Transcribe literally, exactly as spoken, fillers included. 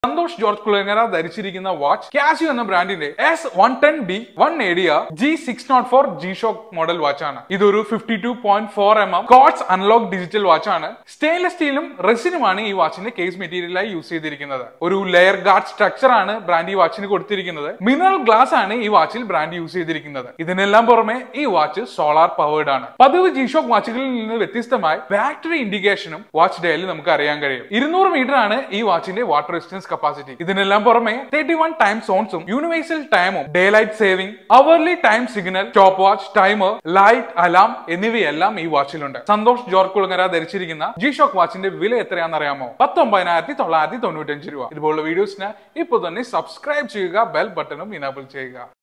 Santhosh George Kulangara ധരിച്ചിരിക്കുന്ന watch Casio എന്ന ബ്രാൻഡിന്റെ S one ten D one എഡിയ G six nought four G shock model വാച്ചാണ്. ഇതൊരു fifty two point four M M quartz analogue digital വാച്ചാണ്. Stainless സ്റ്റീലും റെസിനുമാണ് ഈ വാച്ചിന്റെ കേസ് മെറ്റീരിയലായി യൂസ് ചെയ്തിരിക്കുന്നത്. ഒരു ലെയർ ഗാർഡ് സ്ട്രക്ചർ ആണ് ബ്രാൻഡ് ഈ വാച്ചിന് കൊടുത്തിരിക്കുന്നത്. മിനറൽ ഗ്ലാസ് ആണ് ഈ വാച്ചിൽ ബ്രാൻഡ് യൂസ് ചെയ്തിരിക്കുന്നത്. ഇതിനെല്ലാം പുറമെ ഈ വാച്ച് സോളാർ പവേർഡ് ആണ്. പതിവ് ജി ഷോക്ക് വാച്ചുകളിൽ നിന്ന് വ്യത്യസ്തമായി ബാറ്ററി ഇൻഡിക്കേഷനും വാച്ച് ഡയലിൽ നമുക്ക് അറിയാൻ കഴിയും. ഇരുന്നൂറ് മീറ്റർ ആണ് ഈ വാച്ചിന്റെ വാട്ടർ റെസിസ്റ്റൻസ് കപ്പാസിറ്റി. ഇതിനെല്ലാം പുറമെ തേർട്ടി വൺ ടൈം സോൺസും യൂണിവേഴ്സൽ ടൈമും daylight saving, hourly time signal, stopwatch, timer, light, alarm എന്നിവയെല്ലാം ഈ വാച്ചിലുണ്ട്. സന്തോഷ് ജോർജ് കുളങ്ങര ധരിച്ചിരിക്കുന്ന ജി ഷോക്ക് വാച്ചിന്റെ വില എത്രയാണെന്ന് അറിയാമോ? പത്തൊമ്പതിനായിരത്തി തൊള്ളായിരത്തി തൊണ്ണൂറ്റി അഞ്ച് രൂപ. ഇതുപോലുള്ള വീഡിയോസിന് ഇപ്പോൾ തന്നെ സബ്സ്ക്രൈബ് ചെയ്യുക, ബെൽ ബട്ടണും ഇനേബിൾ ചെയ്യുക.